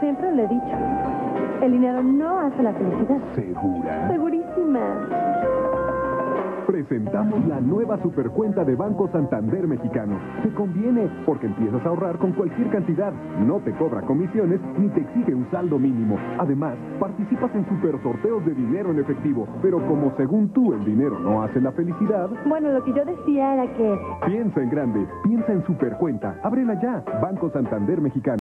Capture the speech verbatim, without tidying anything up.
siempre lo he dicho. El dinero no hace la felicidad. ¿Segura? Segurísima. Presentamos la nueva supercuenta de Banco Santander Mexicano. Te conviene porque empiezas a ahorrar con cualquier cantidad. No te cobra comisiones ni te exige un saldo mínimo. Además, participas en super sorteos de dinero en efectivo. Pero como según tú el dinero no hace la felicidad... Bueno, lo que yo decía era que... Piensa en grande. Piensa en supercuenta. Ábrela ya. Banco Santander Mexicano.